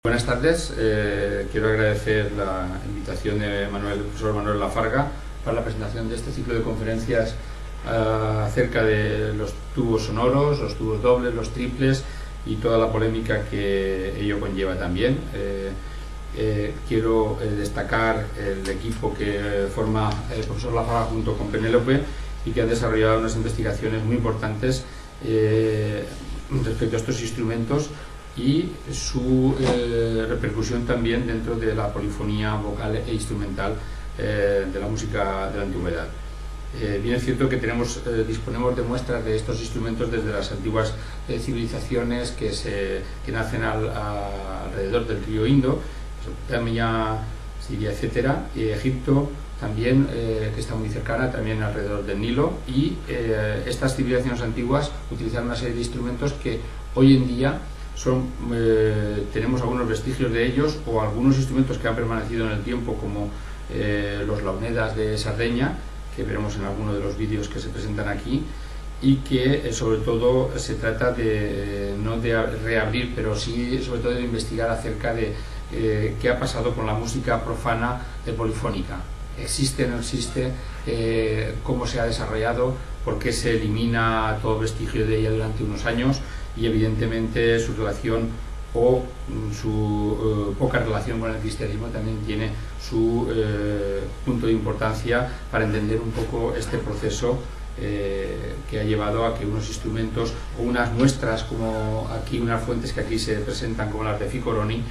Buenas tardes, quiero agradecer la invitación de profesor Manuel Lafarga para la presentación de este ciclo de conferencias acerca de los tubos sonoros, los tubos dobles, los triples y toda la polémica que ello conlleva también. Quiero destacar el equipo que forma el profesor Lafarga junto con Penélope y que han desarrollado unas investigaciones muy importantes respecto a estos instrumentos y su repercusión también dentro de la polifonía vocal e instrumental de la música de la antigüedad. Bien es cierto que disponemos de muestras de estos instrumentos desde las antiguas civilizaciones que nacen alrededor del río Indo, Mesopotamia, Siria, etcétera, y Egipto también, que está muy cercana, también alrededor del Nilo, y estas civilizaciones antiguas utilizaron una serie de instrumentos que hoy en día tenemos algunos vestigios de ellos, o algunos instrumentos que han permanecido en el tiempo, como los launedas de Sardeña, que veremos en alguno de los vídeos que se presentan aquí, y que sobre todo se trata de no de reabrir, pero sí sobre todo de investigar acerca de qué ha pasado con la música profana polifónica. ¿Existe, no existe? ¿Cómo se ha desarrollado? ¿Por qué se elimina todo vestigio de ella durante unos años? Y evidentemente su relación o su poca relación con el cristianismo también tiene su punto de importancia para entender un poco este proceso que ha llevado a que unos instrumentos o unas muestras, como aquí unas fuentes que aquí se presentan como las de Ficoroni,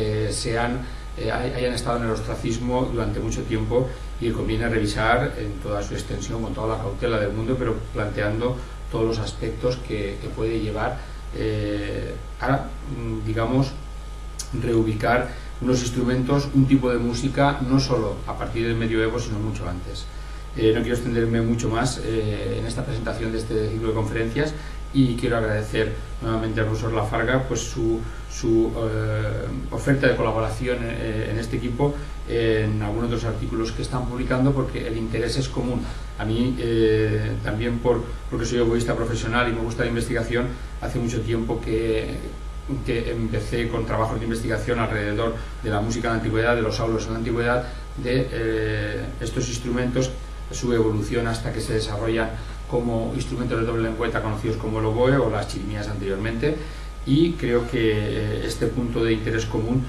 hayan estado en el ostracismo durante mucho tiempo, y conviene revisar en toda su extensión, con toda la cautela del mundo, pero planteando todos los aspectos que puede llevar a, digamos, reubicar unos instrumentos, un tipo de música, no solo a partir del medioevo, sino mucho antes. No quiero extenderme mucho más en esta presentación de este ciclo de conferencias, y quiero agradecer nuevamente al profesor Lafarga pues su oferta de colaboración en este equipo, en algunos de los artículos que están publicando, porque el interés es común. A mí también porque soy oboísta profesional y me gusta la investigación. Hace mucho tiempo que empecé con trabajos de investigación alrededor de la música de la antigüedad, de los aulos en la antigüedad, de estos instrumentos, su evolución hasta que se desarrollan como instrumentos de doble lengüeta conocidos como el oboe o las chirimías anteriormente, y creo que este punto de interés común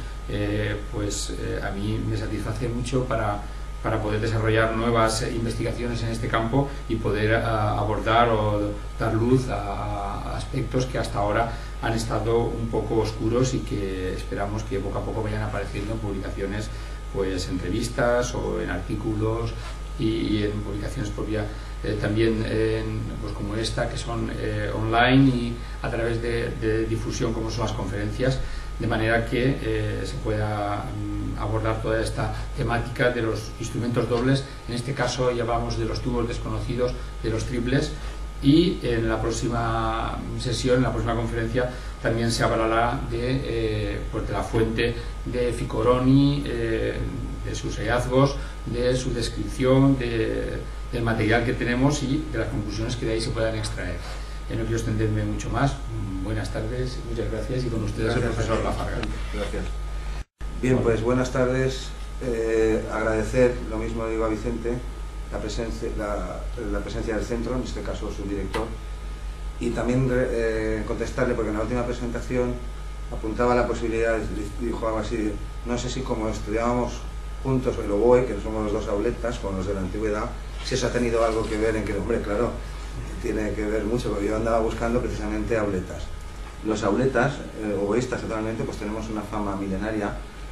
a mí me satisface mucho para poder desarrollar nuevas investigaciones en este campo y poder abordar o dar luz a aspectos que hasta ahora han estado un poco oscuros y que esperamos que poco a poco vayan apareciendo en publicaciones, pues en revistas o en artículos y en publicaciones propias, también pues como esta, que son online y a través de difusión, como son las conferencias, de manera que se pueda abordar toda esta temática de los instrumentos dobles. En este caso ya hablamos de los tubos desconocidos, de los triples, y en la próxima sesión, en la próxima conferencia, también se hablará de la fuente de Ficoroni, de sus hallazgos, de su descripción, del material que tenemos y de las conclusiones que de ahí se puedan extraer. No quiero extenderme mucho más. Buenas tardes, muchas gracias, y con ustedes el profesor Lafarga. Gracias. Bien, pues buenas tardes. Agradecer, lo mismo digo a Vicente, la presencia del centro, en este caso su director, y también contestarle, porque en la última presentación apuntaba la posibilidad, dijo algo así, no sé si como estudiábamos juntos el oboe, que somos los dos auletas con los de la antigüedad, si eso ha tenido algo que ver en que, hombre, claro, tiene que ver mucho, porque yo andaba buscando precisamente auletas. Los auletas, oboístas totalmente, pues tenemos una fama milenaria,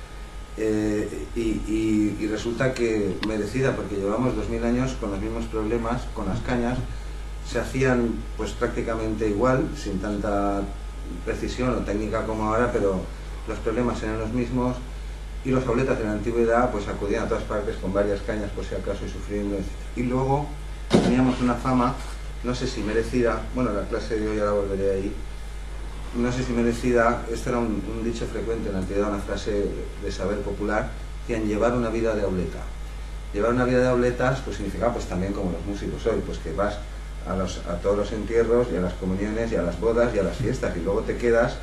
y resulta que merecida, porque llevamos 2000 años con los mismos problemas, con las cañas. Se hacían pues prácticamente igual, sin tanta precisión o técnica como ahora, pero los problemas eran los mismos, y los auletas de la antigüedad pues acudían a todas partes con varias cañas por si acaso y sufriendo, etc. Y luego teníamos una fama, no sé si merecida, bueno, la clase de hoy ya la volveré ahí, no sé si merecida, esto era un dicho frecuente en la antigüedad, una frase de saber popular, decían llevar una vida de auleta. Llevar una vida de auletas pues significaba pues también como los músicos hoy, pues que vas a todos los entierros y a las comuniones y a las bodas y a las fiestas, y luego te quedas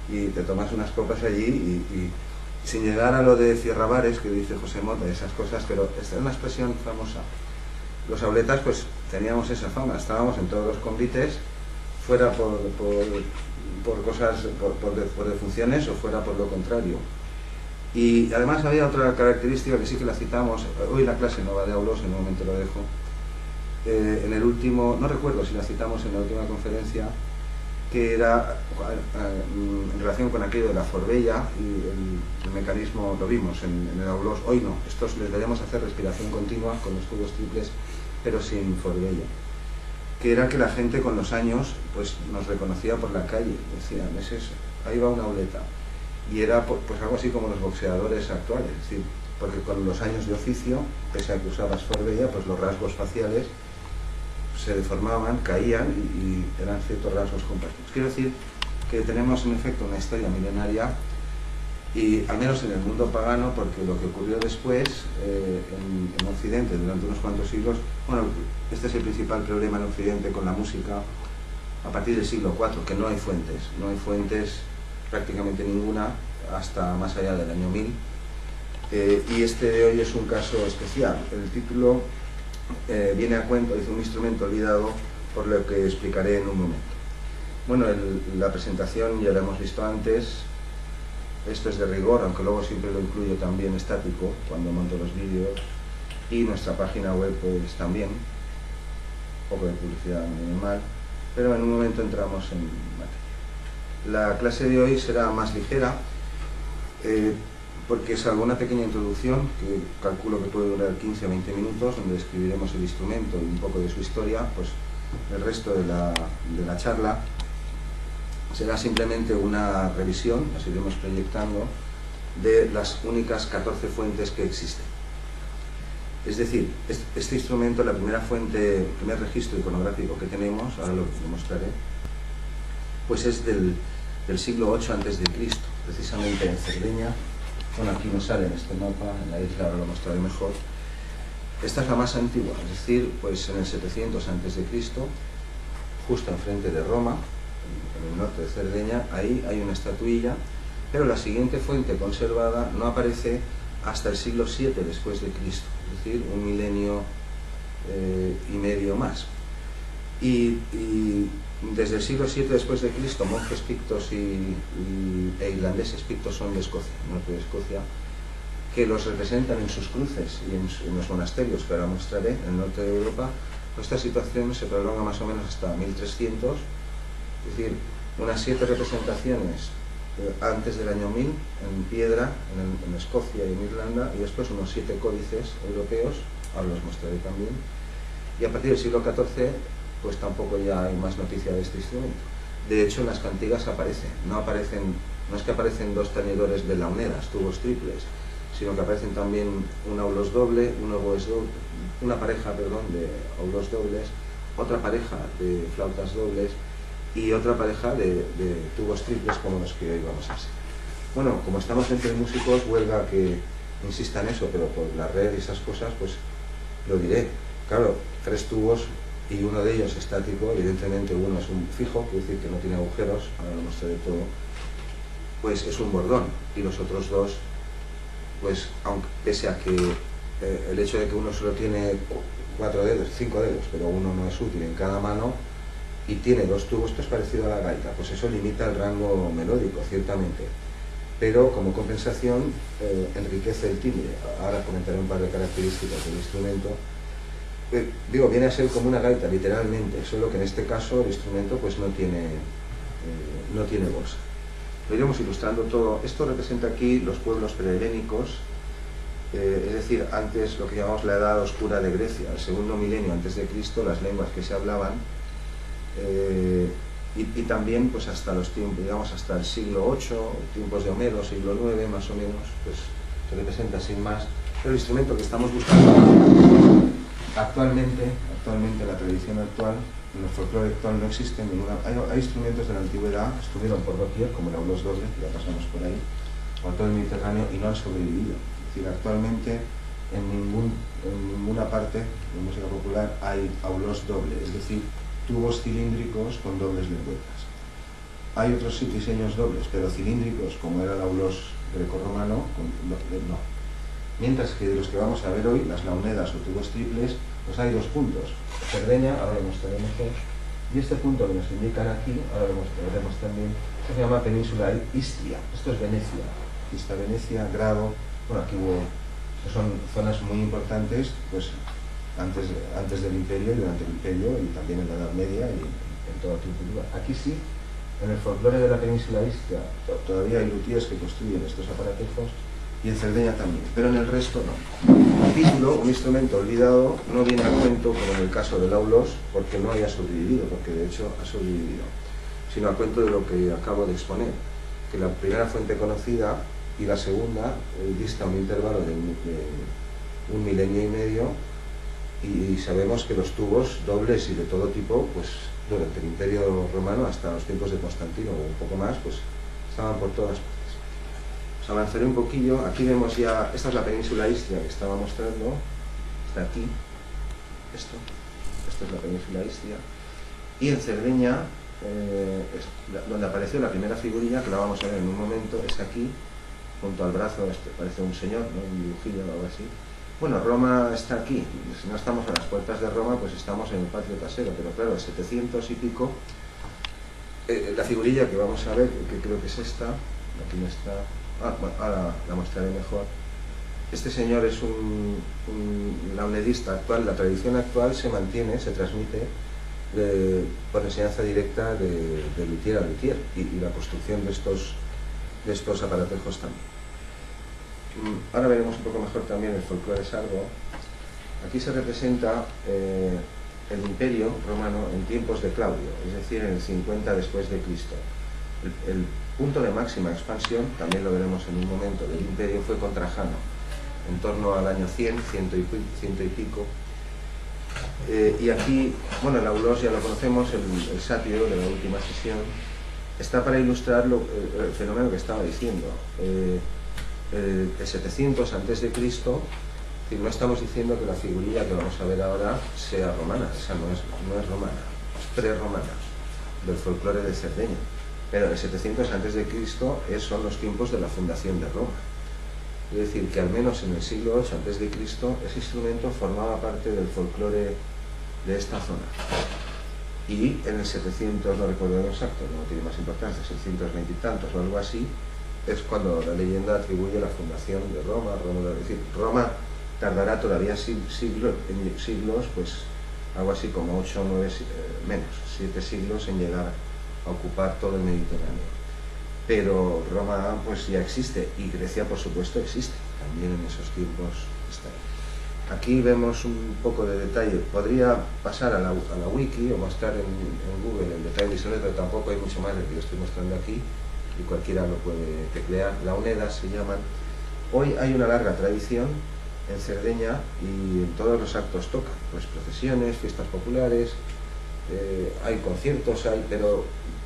y te tomas unas copas allí y sin llegar a lo de cierrabares que dice José Mota, esas cosas, pero esta es una expresión famosa. Los auletas pues teníamos esa fama, estábamos en todos los convites, fuera por cosas, por defunciones o fuera por lo contrario. Y además había otra característica que sí que la citamos, hoy la clase no va de aulos, en un momento lo dejo, en el último, no recuerdo si la citamos en la última conferencia, que era en relación con aquello de la forbella y el mecanismo, lo vimos en el aulos, hoy no, estos les debemos hacer respiración continua con los tubos triples, pero sin forbella, que era que la gente con los años pues nos reconocía por la calle, decían, ahí va una auleta, y era pues algo así como los boxeadores actuales, es decir, porque con los años de oficio, pese a que usabas forbella, pues los rasgos faciales se deformaban, caían y eran ciertos rasgos compartidos. Quiero decir que tenemos en efecto una historia milenaria y al menos en el mundo pagano, porque lo que ocurrió después en Occidente durante unos cuantos siglos, bueno, este es el principal problema en Occidente con la música a partir del siglo IV, que no hay fuentes prácticamente ninguna hasta más allá del año 1000, y este de hoy es un caso especial. El título viene a cuento, dice un instrumento olvidado, por lo que explicaré en un momento. Bueno, la presentación ya la hemos visto antes, esto es de rigor, aunque luego siempre lo incluyo también estático cuando monto los vídeos, y nuestra página web pues también, un poco de publicidad minimal, pero en un momento entramos en materia. La clase de hoy será más ligera, porque salvo una pequeña introducción, que calculo que puede durar 15 o 20 minutos, donde describiremos el instrumento y un poco de su historia, pues el resto de la charla será simplemente una revisión, las iremos proyectando, de las únicas 14 fuentes que existen. Es decir, este instrumento, la primera fuente, el primer registro iconográfico que tenemos, ahora lo demostraré, pues es del siglo VIII a.C., precisamente en Cerdeña. Bueno, aquí no sale en este mapa, en la isla ahora lo mostraré mejor. Esta es la más antigua, es decir, pues en el 700 a.C., justo enfrente de Roma, en el norte de Cerdeña, ahí hay una estatuilla, pero la siguiente fuente conservada no aparece hasta el siglo VII después de Cristo, es decir, un milenio y medio más. Y desde el siglo VII después de Cristo, monjes pictos e irlandeses, pictos son de Escocia, norte de Escocia, que los representan en sus cruces y en los monasterios que ahora mostraré en el norte de Europa. Esta situación se prolonga más o menos hasta 1300, es decir, unas 7 representaciones antes del año 1000 en piedra en Escocia y en Irlanda, y después unos 7 códices europeos, ahora los mostraré también, y a partir del siglo XIV pues tampoco ya hay más noticia de este instrumento. De hecho, en las cantigas aparece, no es que aparecen 2 tañedores de launeras, tubos triples, sino que aparecen también un aulos doble, una pareja de aulos dobles, otra pareja de flautas dobles y otra pareja de tubos triples como los que hoy vamos a hacer. Bueno, como estamos entre músicos, huelga que insista en eso, pero por la red y esas cosas, pues lo diré. Claro, 3 tubos y uno de ellos estático, evidentemente uno es un fijo, quiere decir que no tiene agujeros, ahora lo mostraré todo, pues es un bordón, y los otros 2, pues aunque pese a que el hecho de que uno solo tiene 4 dedos, 5 dedos, pero uno no es útil en cada mano, y tiene 2 tubos, pues parecido a la gaita, pues eso limita el rango melódico, ciertamente, pero como compensación enriquece el timbre. Ahora comentaré un par de características del instrumento. Viene a ser como una gaita, literalmente, solo que en este caso el instrumento pues no tiene bolsa. Lo iremos ilustrando todo. Esto representa aquí los pueblos prehelénicos, es decir, antes lo que llamamos la edad oscura de Grecia, el segundo milenio antes de Cristo, las lenguas que se hablaban, y también pues hasta los tiempos, digamos hasta el siglo VIII, tiempos de Homero, siglo IX más o menos, pues se representa sin más. Pero el instrumento que estamos buscando actualmente la tradición actual, en el folclore actual no existe ninguna. Hay instrumentos de la antigüedad, estuvieron por doquier, como el aulos doble, que ya pasamos por ahí, por todo el Mediterráneo, y no han sobrevivido. Es decir, actualmente en ninguna parte de música popular hay aulos doble, es decir, tubos cilíndricos con dobles lengüetas. Hay otros diseños dobles, pero cilíndricos, como era el aulos grecorromano, no. Mientras que de los que vamos a ver hoy, las launedas o tubos triples, pues hay dos puntos. Cerdeña, ahora lo mostraremos dos, y este punto que nos indican aquí, ahora lo mostraremos también, se llama Península Istria. Esto es Venecia. Aquí está Venecia, Grado, bueno, aquí hubo, son zonas muy importantes, pues antes del Imperio y durante el Imperio, y también en la Edad Media y en toda tiempo y lugar. Aquí sí, en el folclore de la península Istria, todavía hay luthiers que construyen estos aparatejos, y en Cerdeña también, pero en el resto no. El título, un instrumento olvidado, no viene a cuento, como en el caso del aulos, porque no haya sobrevivido, porque de hecho ha sobrevivido, sino a cuento de lo que acabo de exponer, que la primera fuente conocida y la segunda dista un intervalo de 1 milenio y medio, y sabemos que los tubos dobles y de todo tipo, pues durante el Imperio Romano hasta los tiempos de Constantino o un poco más, pues estaban por todas partes. Os avanzaré un poquillo. Aquí vemos ya, esta es la península Istria que estaba mostrando, está aquí, esto es la península Istria, y en Cerdeña, donde apareció la primera figurilla, que la vamos a ver en un momento, es aquí, junto al brazo, parece un señor, ¿no? Un dibujillo o algo así. Bueno, Roma está aquí, si no estamos a las puertas de Roma, pues estamos en el patio trasero, pero claro, el 700 y pico, la figurilla que vamos a ver, que creo que es esta, aquí no está, bueno, ahora la mostraré mejor. Este señor es un launedista actual, la tradición actual se mantiene, se transmite por enseñanza directa de luthier a luthier, y la construcción de estos aparatejos también. Ahora veremos un poco mejor también el folclore sardo. Aquí se representa el Imperio Romano en tiempos de Claudio, es decir, en el 50 después de Cristo. El punto de máxima expansión, también lo veremos en un momento, del Imperio fue con Trajano, en torno al año 100 y pico. Y aquí, bueno, el aulos ya lo conocemos, el sátiro de la última sesión, está para ilustrar el fenómeno que estaba diciendo. El 700 a.C., no estamos diciendo que la figurilla que vamos a ver ahora sea romana, esa no es romana, es prerromana, del folclore de Cerdeña. Pero el 700 a.C. son los tiempos de la fundación de Roma. Es decir, que al menos en el siglo 8 a.C. ese instrumento formaba parte del folclore de esta zona. Y en el 700, no recuerdo el exacto, no tiene más importancia, 620 y tantos o algo así, es cuando la leyenda atribuye la fundación de Roma. Es decir, Roma tardará todavía siglos, pues algo así como 8 o 9, menos, 7 siglos en llegar a ocupar todo el Mediterráneo. Pero Roma pues ya existe, y Grecia por supuesto existe, también en esos tiempos está ahí. Aquí vemos un poco de detalle, podría pasar a la wiki o mostrar en Google el detalle visual, pero tampoco hay mucho más de lo que yo estoy mostrando aquí, y cualquiera lo puede teclear. Launedas se llaman. Hoy hay una larga tradición en Cerdeña y en todos los actos tocan, pues procesiones, fiestas populares, hay conciertos, pero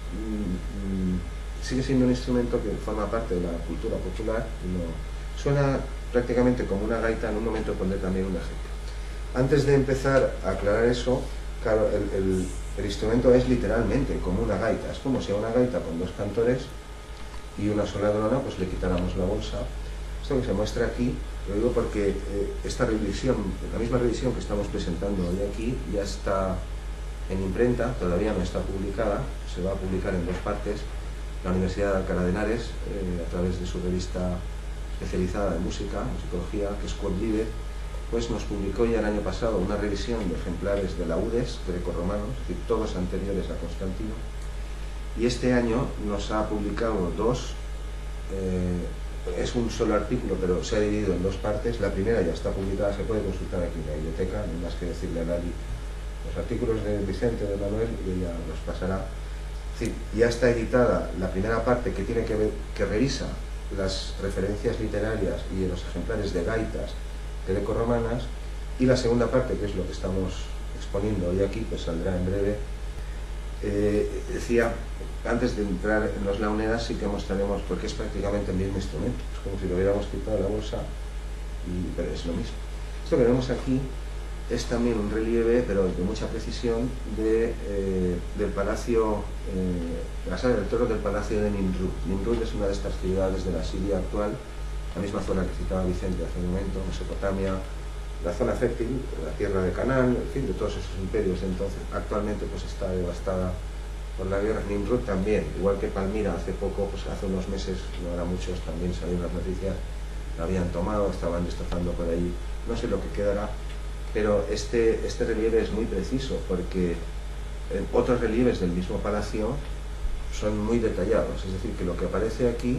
sigue siendo un instrumento que forma parte de la cultura popular y no suena prácticamente como una gaita. En un momento pondré también un ejemplo. Antes de empezar a aclarar eso, claro, el instrumento es literalmente como una gaita, es como si a una gaita con dos cantores y una sola drona pues le quitáramos la bolsa. Esto que se muestra aquí, lo digo porque esta revisión, la misma revisión que estamos presentando hoy aquí, ya está en imprenta, todavía no está publicada, se va a publicar en dos partes. La Universidad de Alcalá de Henares, a través de su revista especializada de musicología, que es Quod Libre, pues nos publicó ya el año pasado una revisión de ejemplares de laudes grecorromanos, es decir, todos anteriores a Constantino, y este año nos ha publicado dos. Es un solo artículo, pero se ha dividido en dos partes. La primera ya está publicada, se puede consultar aquí en la biblioteca, no hay más que decirle a Lali los artículos de Vicente, de Manuel, y ella los pasará. Es decir, ya está editada la primera parte que tiene que revisa las referencias literarias y los ejemplares de gaitas grecorromanas, y la segunda parte, que es lo que estamos exponiendo hoy aquí, pues saldrá en breve. Decía, antes de entrar en los launedas, sí que mostraremos, porque es prácticamente el mismo instrumento, es como si lo hubiéramos quitado la bolsa, pero es lo mismo. Esto que vemos aquí es también un relieve, pero de mucha precisión, del palacio, la sala del toro del palacio de Nimrud. Nimrud es una de estas ciudades de la Siria actual, la misma zona que citaba Vicente hace un momento, Mesopotamia, la zona fértil, la tierra de Canaán, en fin, de todos esos imperios de entonces. Actualmente pues está devastada por la guerra. Nimrud también, igual que Palmira hace poco, pues hace unos meses, no era muchos, también salieron las noticias, la habían tomado, estaban destrozando por ahí, no sé lo que quedará, pero este relieve es muy preciso porque otros relieves del mismo palacio son muy detallados, es decir, que lo que aparece aquí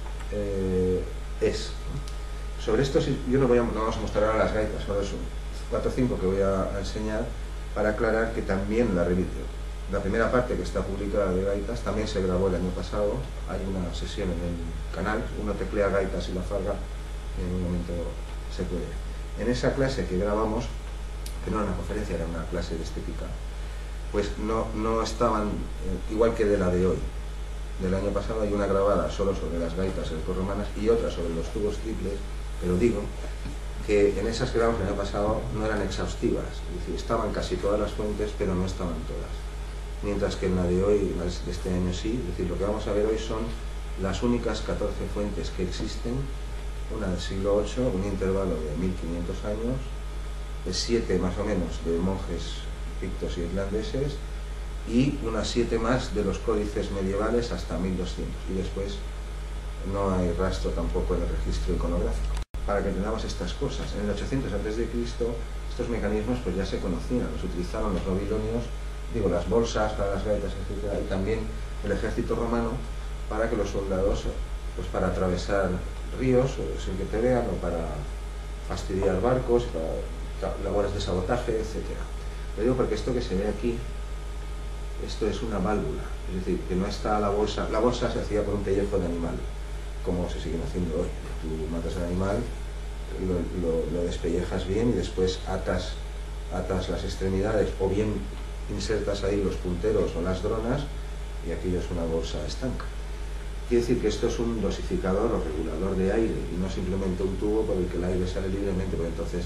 es. Sobre esto yo no vamos a mostrar ahora las gaitas, solo son 4 o 5 que voy a enseñar para aclarar que también la primera parte que está publicada de gaitas también se grabó el año pasado. Hay una sesión en el canal, uno teclea gaitas y la farga, en un momento se puede. En esa clase que grabamos, que no era una conferencia, era una clase de estética, pues no estaban, igual que de la de hoy, del año pasado hay una grabada solo sobre las gaitas grecorromanas y otra sobre los tubos triples, pero digo que en esas que grabamos el año pasado no eran exhaustivas, es decir, estaban casi todas las fuentes, pero no estaban todas. Mientras que en la de hoy, de este año sí, es decir, lo que vamos a ver hoy son las únicas 14 fuentes que existen, una del siglo VIII, un intervalo de 1500 años, de 7 más o menos de monjes pictos y irlandeses, y unas 7 más de los códices medievales hasta 1200, y después no hay rastro tampoco en el registro iconográfico. Para que entendamos estas cosas, en el 800 a.C. estos mecanismos pues ya se conocían, los utilizaron los babilonios, digo, las bolsas para las gaitas, etc., y también el ejército romano para que los soldados, pues para atravesar ríos sin que te vean, o para fastidiar barcos, para labores de sabotaje, etc. Lo digo porque esto que se ve aquí, esto es una válvula, es decir, que no está la bolsa se hacía por un pellejo de animal, como se siguen haciendo hoy. Tú matas al animal, lo despellejas bien y después atas las extremidades, o bien insertas ahí los punteros o las dronas, y aquello es una bolsa estanca. Quiere decir que esto es un dosificador o regulador de aire, y no simplemente un tubo por el que el aire sale libremente, porque entonces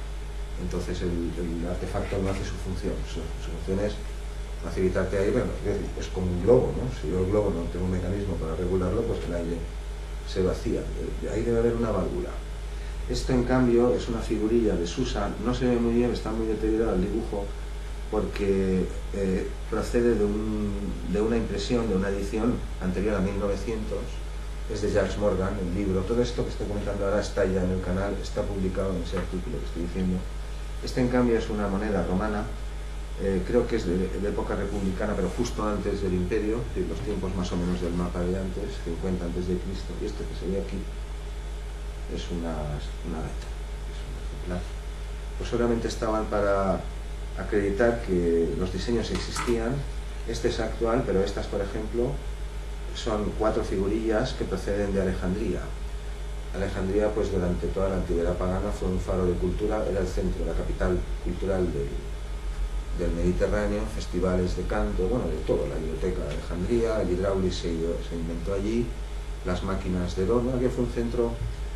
el artefacto no hace su función. Su función es facilitarte aire, es como un globo, ¿no? Si yo el globo no tengo un mecanismo para regularlo, pues el aire se vacía. Ahí debe haber una válvula. Esto, en cambio, es una figurilla de Susa, no se ve muy bien, está muy deteriorado el dibujo, porque procede de una impresión, de una edición anterior a 1900, es de Jacques Morgan, el libro. Todo esto que estoy comentando ahora está ya en el canal, está publicado en ese artículo que estoy diciendo. Este, en cambio, es una moneda romana, creo que es de época republicana, pero justo antes del Imperio, de los tiempos más o menos del mapa de antes, 50 a.C., y este que se ve aquí es una gaita, es un ejemplar. Pues solamente estaban para acreditar que los diseños existían. Este es actual, pero estas, por ejemplo, son 4 figurillas que proceden de Alejandría. Alejandría, pues durante toda la antigüedad pagana fue un faro de cultura, era el centro, la capital cultural del Mediterráneo, festivales de canto, bueno, de todo, la biblioteca de Alejandría, el hidráulico se inventó allí, las máquinas de horno, que fue un centro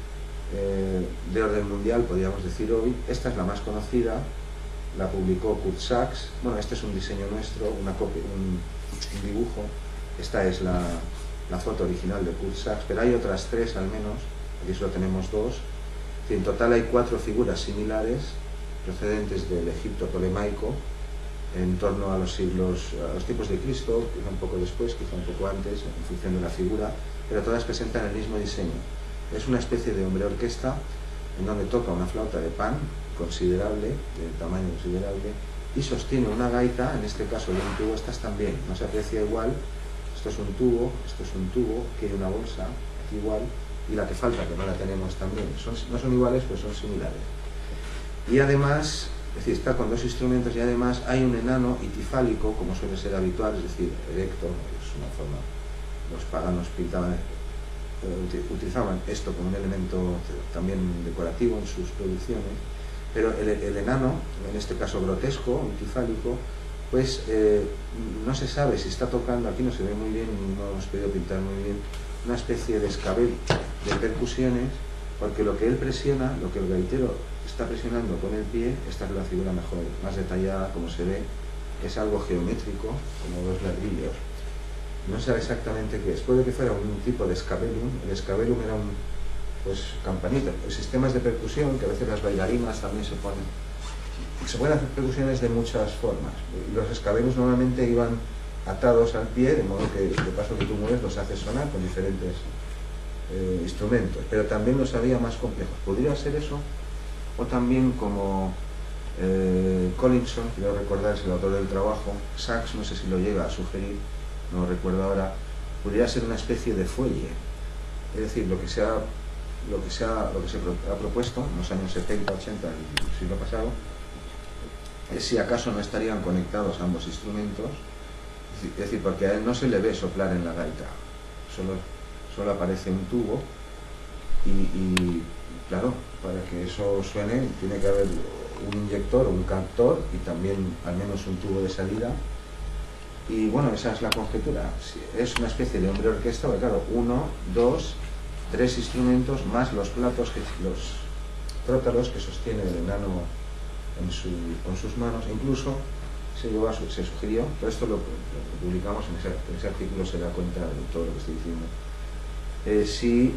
de orden mundial, podríamos decir hoy. Esta es la más conocida, la publicó Kurt Sachs. Bueno, este es un diseño nuestro, una copia, un dibujo. Esta es la foto original de Kurt Sachs, pero hay otras 3 al menos, aquí solo tenemos 2. En total hay 4 figuras similares procedentes del Egipto tolemaico, en torno a los tiempos de Cristo, quizá un poco después, quizá un poco antes, en función de la figura, pero todas presentan el mismo diseño. Es una especie de hombre orquesta en donde toca una flauta de pan considerable, de tamaño considerable, y sostiene una gaita, en este caso de un tubo. Estas también, no se aprecia igual, esto es un tubo, que hay una bolsa, aquí igual, y la que falta, que no la tenemos también. No son iguales, pero son similares. Y además, es decir, está con 2 instrumentos, y además hay un enano itifálico, como suele ser habitual, es decir, erecto, es una forma, los paganos utilizaban esto como un elemento también decorativo en sus producciones, pero el enano, en este caso grotesco, itifálico, pues no se sabe si está tocando, aquí no se ve muy bien, no hemos podido pintar muy bien, una especie de escabel de percusiones, porque lo que él presiona, lo que el gaitero está presionando con el pie. Esta es la figura mejor, más detallada, como se ve, es algo geométrico, como dos ladrillos. No sé exactamente qué es, puede que fuera un tipo de scabellum. El scabellum era un, pues, campanita, sistemas de percusión, que a veces las bailarinas también se ponen. Se pueden hacer percusiones de muchas formas. Los scabellums normalmente iban atados al pie, de modo que de paso que tú mueves los haces sonar con diferentes instrumentos, pero también los había más complejos. Podría ser eso, o también como Collinson, quiero recordar, es el autor del trabajo, Sachs, no sé si lo llega a sugerir, no lo recuerdo ahora, podría ser una especie de fuelle, es decir, lo que se ha propuesto en los años 70, 80 del siglo pasado, es si acaso no estarían conectados ambos instrumentos, es decir, porque a él no se le ve soplar en la gaita, solo aparece un tubo y claro, para que eso suene tiene que haber un inyector o un captor y también al menos un tubo de salida. Y bueno, esa es la conjetura. Es una especie de hombre orquesta, porque claro, 1, 2, 3 instrumentos más los platos, los trótalos que sostiene el enano con sus manos. Incluso se sugirió, todo esto lo publicamos en ese artículo, se da cuenta de todo lo que estoy diciendo, si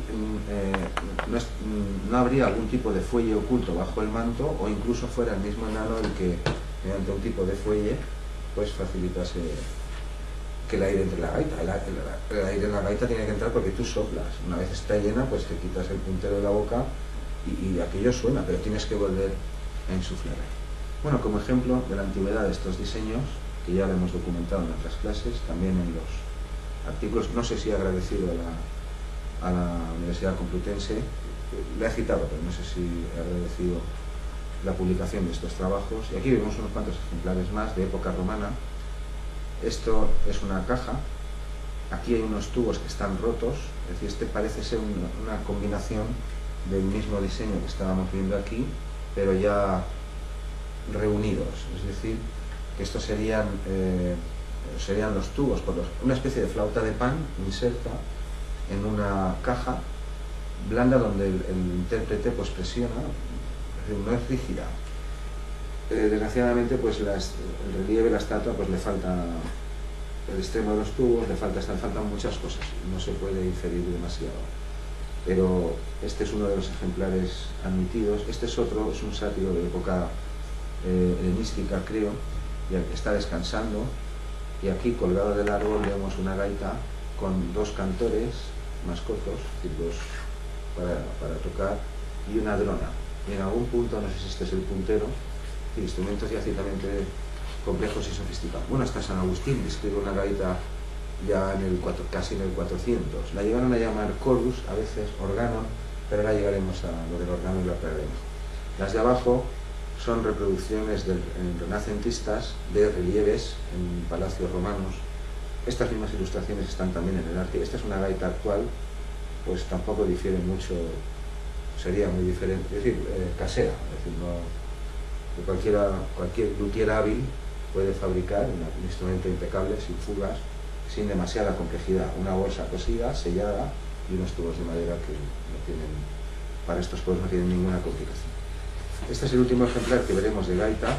no habría algún tipo de fuelle oculto bajo el manto, o incluso fuera el mismo enano el que mediante un tipo de fuelle pues facilitase que el aire entre en la gaita. El aire en la gaita tiene que entrar porque tú soplas. Una vez está llena, pues te quitas el puntero de la boca y aquello suena, pero tienes que volver a insuflar. Bueno, como ejemplo de la antigüedad de estos diseños, que ya lo hemos documentado en otras clases, también en los artículos, no sé si he agradecido a la Universidad Complutense, le he citado, pero no sé si he agradecido la publicación de estos trabajos. Y aquí vemos unos cuantos ejemplares más de época romana. Esto es una caja, aquí hay unos tubos que están rotos, es decir, este parece ser una combinación del mismo diseño que estábamos viendo aquí, pero ya reunidos, es decir, que estos serían los tubos, una especie de flauta de pan inserta en una caja blanda donde el intérprete pues presiona, es decir, no es rígida. Desgraciadamente pues el relieve, la estatua, pues le falta el extremo de los tubos, le faltan muchas cosas, no se puede inferir demasiado. Pero este es uno de los ejemplares admitidos. Este es otro, es un sátiro de época helenística, creo, y está descansando, y aquí colgado del árbol vemos una gaita con dos cantores más cortos, es decir, dos para tocar, y una drona. Y en algún punto, no sé si este es el puntero, instrumentos ya ciertamente complejos y sofisticados. Bueno, hasta San Agustín describe una gaita ya casi en el 400. La llegaron a llamar chorus, a veces organon, pero ahora llegaremos a lo del órgano y lo aclararemos. Las de abajo son reproducciones renacentistas de relieves en palacios romanos. Estas mismas ilustraciones están también en el arte. Esta es una gaita actual, pues tampoco difiere mucho, sería muy diferente, es decir, casera, es decir, no, cualquier luthier hábil puede fabricar un instrumento impecable, sin fugas, sin demasiada complejidad. Una bolsa cosida, sellada y unos tubos de madera que no tienen, para estos pueblos no tienen ninguna complicación. Este es el último ejemplar que veremos de gaita,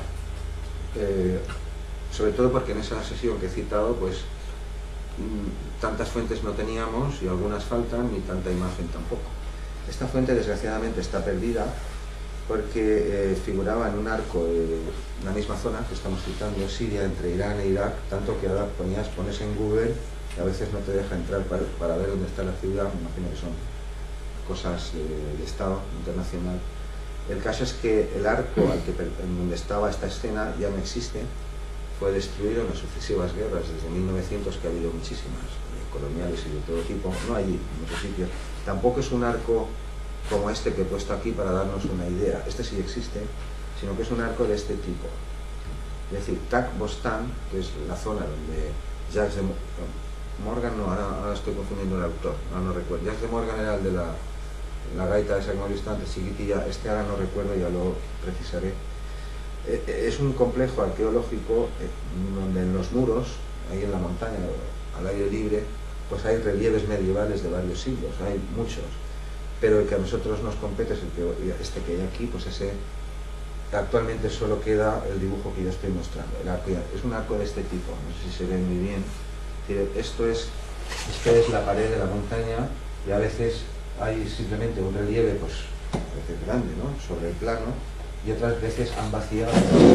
sobre todo porque en esa sesión que he citado, pues tantas fuentes no teníamos y algunas faltan, ni tanta imagen tampoco. Esta fuente desgraciadamente está perdida porque figuraba en un arco de la misma zona que estamos citando, Siria, entre Irán e Irak, tanto que ahora pones en Google y a veces no te deja entrar para ver dónde está la ciudad. Me imagino que son cosas de Estado internacional. El caso es que el arco en donde estaba esta escena ya no existe, fue destruido en las sucesivas guerras desde 1900, que ha habido muchísimas, coloniales y de todo tipo, no allí, en otros sitios. Tampoco es un arco como este que he puesto aquí para darnos una idea, este sí existe, sino que es un arco de este tipo. Es decir, Tak Bostan, que es la zona donde Jacques de Morgan, no, ahora estoy confundiendo el autor, no recuerdo. Jacques de Morgan era el de la gaita esa que hemos visto antes, chiquitilla, este ahora no recuerdo, ya lo precisaré. Es un complejo arqueológico donde en los muros, ahí en la montaña, al aire libre, pues hay relieves medievales de varios siglos, hay muchos, pero el que a nosotros nos compete es este que hay aquí, pues ese actualmente solo queda el dibujo que yo estoy mostrando. El arco es un arco de este tipo, no sé si se ve muy bien. Esta es la pared de la montaña, y a veces hay simplemente un relieve, pues a veces grande, ¿no?, sobre el plano, y otras veces han vaciado.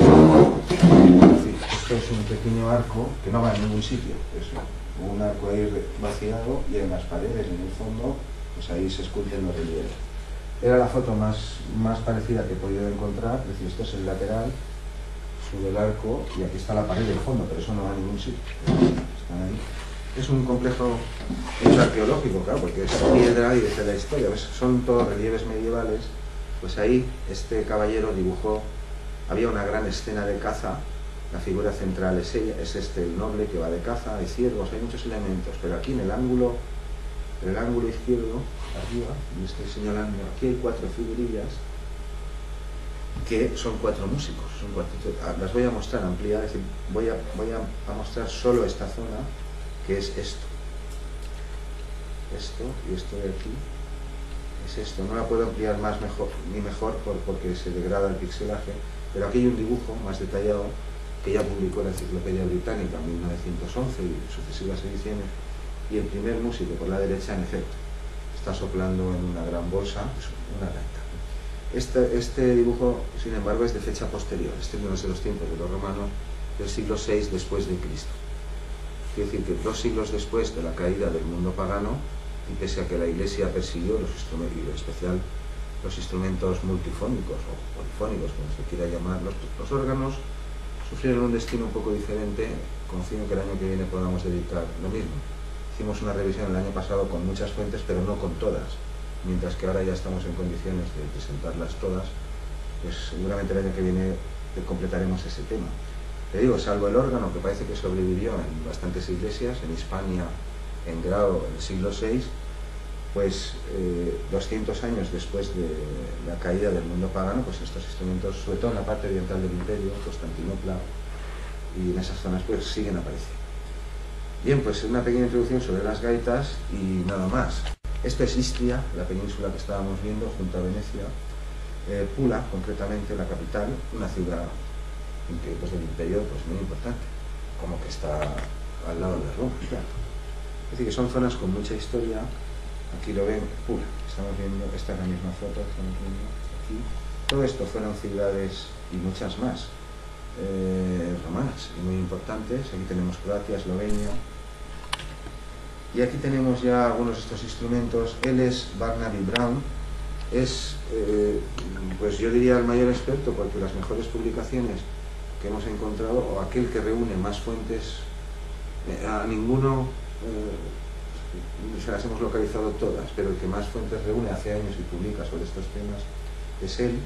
Esto es un pequeño arco que no va a ningún sitio, es un arco ahí vaciado, y en las paredes, en el fondo, pues ahí se esculpen los relieves. Era la foto más parecida que he podido encontrar. Es decir, esto es el lateral, sube el arco, y aquí está la pared del fondo, pero eso no va a ningún sitio. Están ahí. Es un complejo hecho arqueológico, claro, porque es piedra y desde la historia, ¿ves? Son todos relieves medievales. Pues ahí este caballero dibujó, había una gran escena de caza, la figura central es ella, es el noble que va de caza, hay ciervos, hay muchos elementos, pero aquí en el ángulo izquierdo, arriba, y estoy señalando, aquí hay 4 figurillas que son 4 músicos, las voy a mostrar ampliadas, voy a mostrar solo esta zona, que es esto y esto de aquí, es esto. No la puedo ampliar más ni mejor porque se degrada el pixelaje, pero aquí hay un dibujo más detallado que ya publicó la Enciclopedia Británica en 1911 y sucesivas ediciones, y el primer músico por la derecha, en efecto, está soplando en una gran bolsa, pues una gaita. Este dibujo, sin embargo, es de fecha posterior, no es de los tiempos de los romanos, del siglo VI después de Cristo. Quiere decir que 2 siglos después de la caída del mundo pagano, y pese a que la Iglesia persiguió los instrumentos, y en especial los instrumentos multifónicos o polifónicos, como se quiera llamar, los órganos sufrieron un destino un poco diferente. Confío que el año que viene podamos dedicar lo mismo. Hicimos una revisión el año pasado con muchas fuentes, pero no con todas, mientras que ahora ya estamos en condiciones de presentarlas todas, pues seguramente el año que viene completaremos ese tema. Te digo, salvo el órgano, que parece que sobrevivió en bastantes iglesias, en Hispania, en Grao, en el siglo VI, pues 200 años después de la caída del mundo pagano, pues estos instrumentos, sobre todo en la parte oriental del imperio, Constantinopla, y en esas zonas, pues siguen apareciendo. Bien, pues una pequeña introducción sobre las gaitas y nada más. Esto es Istria, la península que estábamos viendo junto a Venecia, Pula, concretamente, la capital, una ciudad pues, del imperio, pues muy importante, como que está al lado de Roma, claro. Es decir, que son zonas con mucha historia. Aquí lo ven, Pula, estamos viendo, esta es la misma foto, estamos viendo aquí. Todo esto fueron ciudades y muchas más romanas y muy importantes. Aquí tenemos Croacia, Eslovenia, y aquí tenemos ya algunos de estos instrumentos. Él es Barnaby Brown, es, pues yo diría el mayor experto, porque las mejores publicaciones que hemos encontrado, o aquel que reúne más fuentes, a ninguno se las hemos localizado todas, pero el que más fuentes reúne hace años y publica sobre estos temas es él.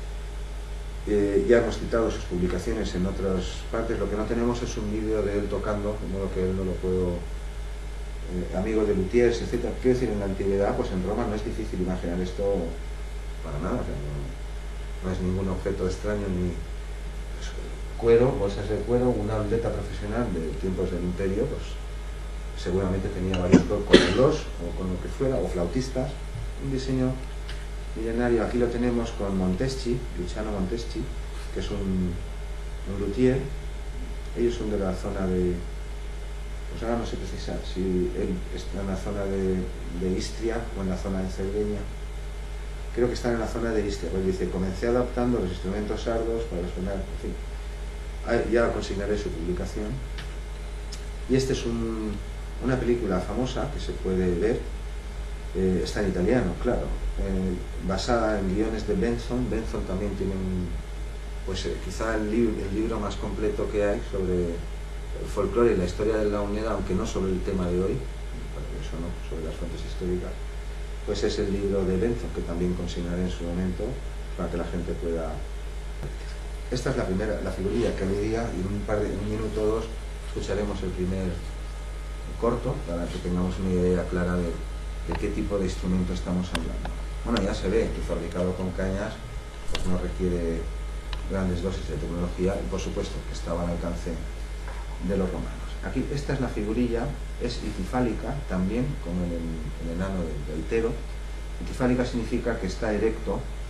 Ya hemos citado sus publicaciones en otras partes. Lo que no tenemos es un vídeo de él tocando, de modo que él no lo puedo, amigo de luthiers, etc. Quiero decir, en la antigüedad, pues en Roma no es difícil imaginar esto para nada, o sea, no es ningún objeto extraño, ni pues, cuero, bolsas de cuero, una atleta profesional de tiempos del imperio, pues seguramente tenía varios con hilos o con lo que fuera, o flautistas. Un diseño milenario. Aquí lo tenemos con Monteschi, Luciano Monteschi, que es un luthier. Ellos son de la zona de, pues ahora no sé precisar si él está en la zona de Istria o en la zona de Cerdeña. Creo que están en la zona de Istria, pues dice, comencé adaptando los instrumentos sardos para sonar, en fin. Ya consignaré su publicación. Y este es una película famosa que se puede ver, está en italiano, claro, basada en guiones de Benson. Benson también tiene pues quizá el libro más completo que hay sobre el folclore y la historia de la unidad, aunque no sobre el tema de hoy, eso no, sobre las fuentes históricas, pues es el libro de Benson, que también consignaré en su momento para que la gente pueda. Esta es la figurilla que hoy día, y en un minuto o dos escucharemos el primer corto para que tengamos una idea clara de qué tipo de instrumento estamos hablando. Bueno, ya se ve que fabricado con cañas pues no requiere grandes dosis de tecnología, y por supuesto que estaba al alcance de los romanos. Aquí esta es la figurilla, es itifálica también, como en el enano del Tero. Itifálica significa que está erecto,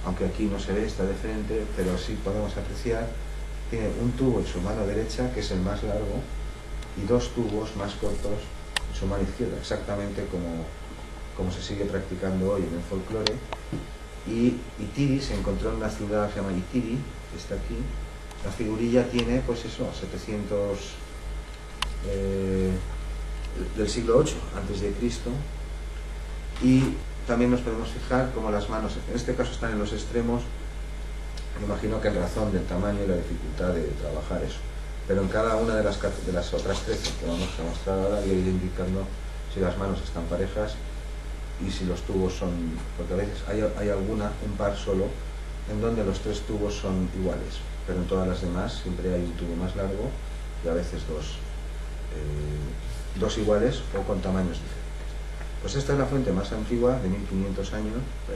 aunque aquí no se ve, está de frente, pero sí podemos apreciar, tiene un tubo en su mano derecha, que es el más largo, y dos tubos más cortos en su mano izquierda, exactamente como se sigue practicando hoy en el folclore. Y Itiri se encontró en una ciudad que se llama Itiri, que está aquí. La figurilla tiene, pues eso, 700 del siglo VIII antes de Cristo. Y también nos podemos fijar como las manos, en este caso están en los extremos, me imagino que en razón del tamaño y la dificultad de trabajar eso. Pero en cada una de las otras 13 que vamos a mostrar ahora, voy a ir indicando si las manos están parejas y si los tubos son, porque a veces hay alguna, un par solo, en donde los tres tubos son iguales, pero en todas las demás siempre hay un tubo más largo y a veces dos iguales o con tamaños diferentes. Pues esta es la fuente más antigua, de 1500 años,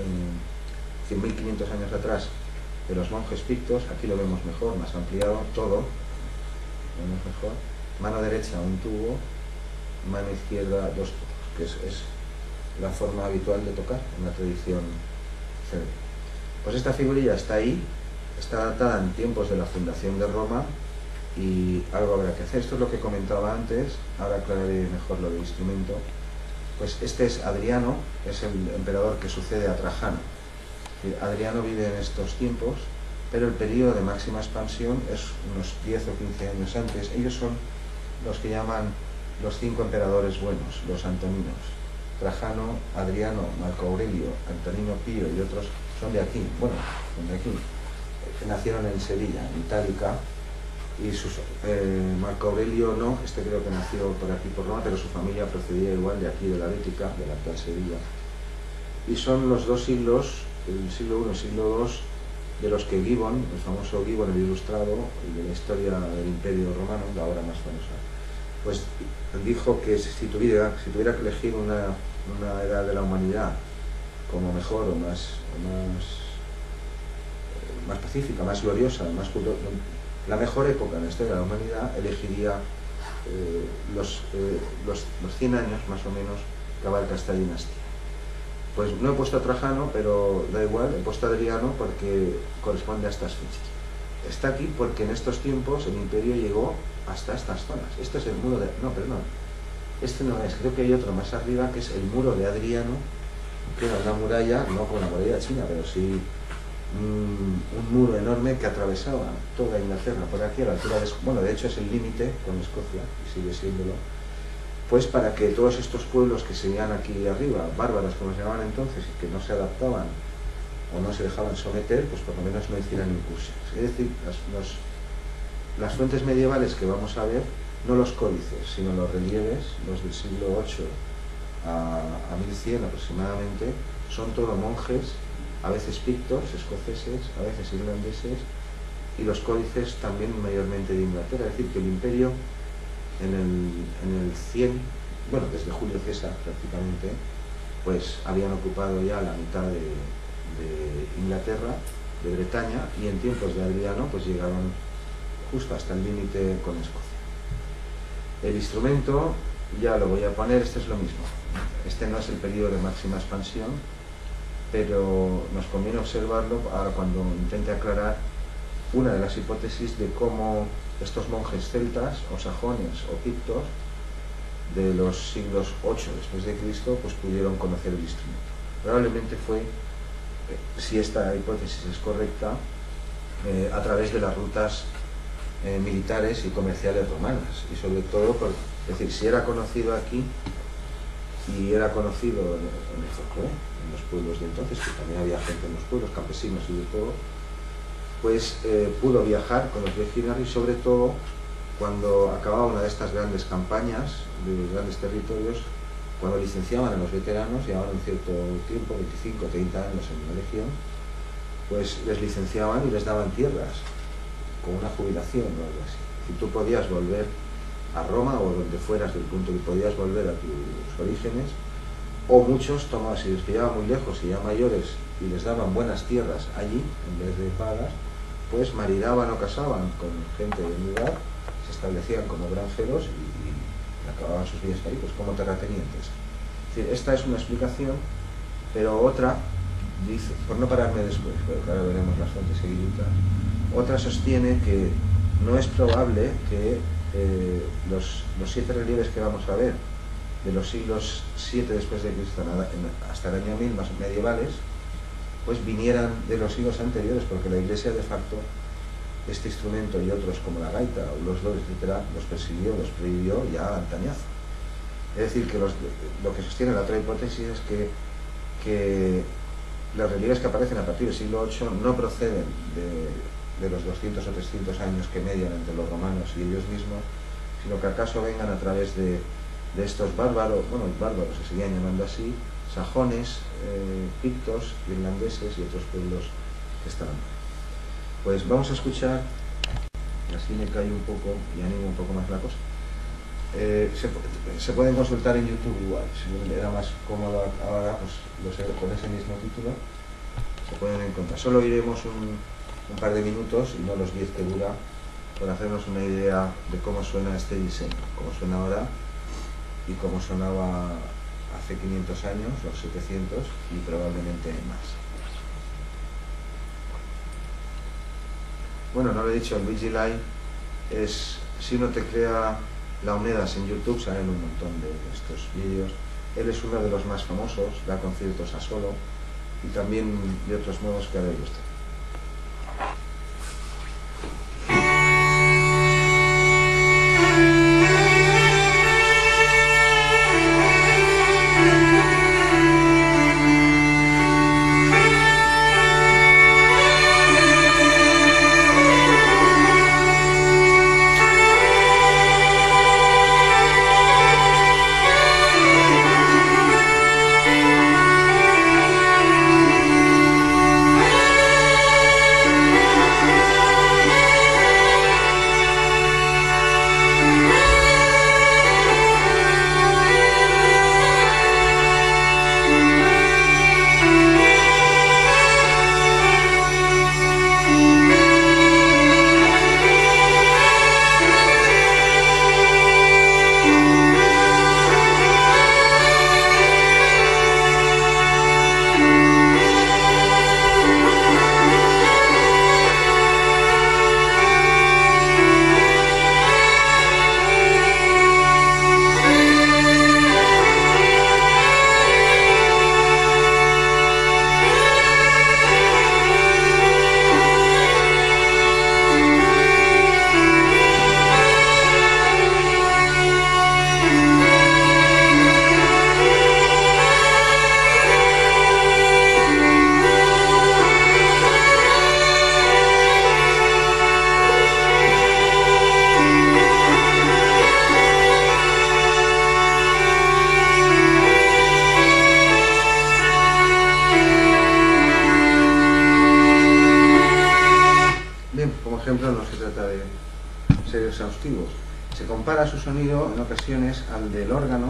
1500 años atrás, de los monjes pictos. Aquí lo vemos mejor, más ampliado, todo, vemos mejor. Mano derecha un tubo, mano izquierda dos tubos, que es la forma habitual de tocar en la tradición celta. Pues esta figurilla está ahí, está datada en tiempos de la fundación de Roma y algo habrá que hacer. Esto es lo que comentaba antes, ahora aclararé mejor lo del instrumento. Pues este es Adriano, es el emperador que sucede a Trajano. Adriano vive en estos tiempos, pero el periodo de máxima expansión es unos 10 o 15 años antes. Ellos son los que llaman los 5 emperadores buenos, los antoninos. Trajano, Adriano, Marco Aurelio, Antonino Pío y otros son de aquí, bueno, son de aquí. Nacieron en Sevilla, en Itálica, y Marco Aurelio no, este creo que nació por aquí por Roma, pero su familia procedía igual de aquí, de la Bética, de la actual Sevilla. Y son los dos siglos, el siglo I y el siglo II, de los que Gibbon, el famoso Gibbon, el ilustrado, el de la historia del Imperio Romano, la obra más famosa, pues dijo que si tuviera que elegir una edad de la humanidad como mejor o más pacífica, más gloriosa, la mejor época en la historia de la humanidad, elegiría los 100 años más o menos que abarca esta dinastía. Pues no he puesto a Trajano, pero da igual, he puesto a Adriano porque corresponde a estas fechas. Está aquí porque en estos tiempos el imperio llegó hasta estas zonas. Este es el muro de... No, perdón. Este no es, creo que hay otro más arriba que es el muro de Adriano, que era una muralla, no como la muralla china, pero sí un muro enorme que atravesaba toda Inglaterra por aquí a la altura de... Bueno, de hecho es el límite con Escocia y sigue siéndolo. Pues para que todos estos pueblos que se veían aquí arriba, bárbaros como se llamaban entonces, y que no se adaptaban o no se dejaban someter, pues por lo menos no hicieran incursiones. Es decir, las fuentes medievales que vamos a ver, no los códices, sino los relieves, los del siglo VIII a 1100 aproximadamente, son todo monjes, a veces pictos, escoceses, a veces irlandeses, y los códices también mayormente de Inglaterra. Es decir, que el imperio en el 100, bueno, desde Julio César prácticamente, pues habían ocupado ya la mitad de Inglaterra, de Bretaña, y en tiempos de Adriano pues llegaron justo hasta el límite con Escocia. El instrumento, ya lo voy a poner, este es lo mismo. Este no es el periodo de máxima expansión, pero nos conviene observarlo ahora cuando intente aclarar una de las hipótesis de cómo estos monjes celtas o sajones o pictos de los siglos 8 después de Cristo pues pudieron conocer el instrumento. Probablemente fue, si esta hipótesis es correcta, a través de las rutas militares y comerciales romanas, y sobre todo, es decir, si era conocido aquí y era conocido en el folclore, en los pueblos de entonces, que también había gente en los pueblos, campesinos y de todo, pues pudo viajar con los legionarios, y sobre todo cuando acababa una de estas grandes campañas de grandes territorios, cuando licenciaban a los veteranos, llevaban un cierto tiempo, 25 o 30 años en una legión, pues les licenciaban y les daban tierras, con una jubilación o algo así. Y tú podías volver a Roma o donde fueras, del punto que podías volver a tus orígenes, o muchos tomaban, si les pillaba muy lejos y ya mayores y les daban buenas tierras allí, en vez de pagas, pues maridaban o casaban con gente del lugar, se establecían como granjeros y acababan sus vidas ahí, pues como terratenientes. Es decir, esta es una explicación, pero otra dice, por no pararme después, pero ahora veremos las fuentes seguiditas, otra sostiene que no es probable que los 7 relieves que vamos a ver de los siglos 7 después de Cristo hasta el año 1000 más medievales, pues vinieran de los siglos anteriores, porque la Iglesia de facto este instrumento y otros como la gaita o los dobles, etcétera, los persiguió, los prohibió ya antañazo. Es decir, que lo que sostiene la otra hipótesis es que los relieves que aparecen a partir del siglo VIII no proceden de los 200 o 300 años que median entre los romanos y ellos mismos, sino que acaso vengan a través de estos bárbaros, bueno, bárbaros se seguían llamando así, sajones, pictos, irlandeses y otros pueblos que estaban. Pues vamos a escuchar, y así me callo un poco y animo un poco más la cosa. Se pueden consultar en YouTube igual, si le da más cómodo ahora, pues con ese mismo título se pueden encontrar. Solo iremos un par de minutos y no los 10 que dura, por hacernos una idea de cómo suena este diseño, cómo suena ahora y cómo sonaba hace 500 años, los 700 y probablemente más. Bueno, no lo he dicho, el Luigi Lai es, si uno te crea Laomedas en YouTube, salen un montón de estos vídeos. Él es uno de los más famosos, da conciertos a solo y también de otros modos que ahora ilustra. Exhaustivos. Se compara su sonido en ocasiones al del órgano,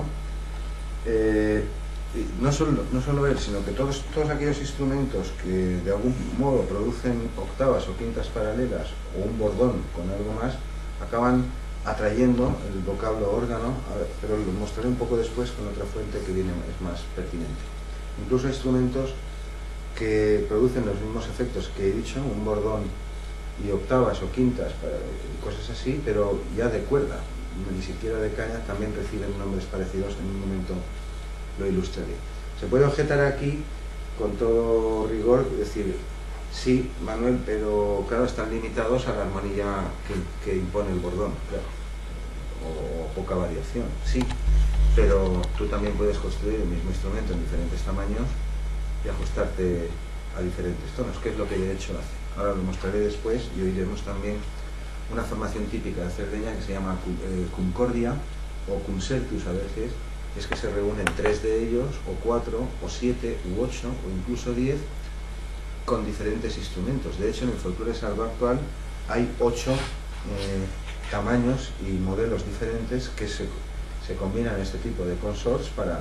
no solo él, sino que todos aquellos instrumentos que de algún modo producen octavas o quintas paralelas o un bordón con algo más, acaban atrayendo el vocablo órgano, pero lo mostraré un poco después con otra fuente que es más pertinente. Incluso instrumentos que producen los mismos efectos que he dicho, un bordón y octavas o quintas, cosas así, pero ya de cuerda, ni siquiera de caña, también reciben nombres parecidos. En un momento lo ilustraré. Se puede objetar aquí con todo rigor, decir, sí, Manuel, pero claro, están limitados a la armonía que impone el bordón, claro, o poca variación, sí, pero tú también puedes construir el mismo instrumento en diferentes tamaños y ajustarte a diferentes tonos, que es lo que de hecho hace. Ahora lo mostraré después y oiremos también una formación típica de Cerdeña que se llama Concordia o Concertus a veces, es que se reúnen 3 de ellos, o 4, o 7, u 8, o incluso 10, con diferentes instrumentos. De hecho, en el folclore salvo actual hay 8 tamaños y modelos diferentes que se combinan en este tipo de consorts para